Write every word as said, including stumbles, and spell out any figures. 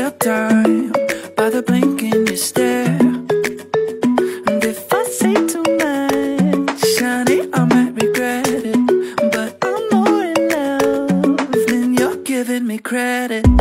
real time by the blink in your stare. And if I say too much, honey, I might regret it. But I'm more in love than you're giving me credit.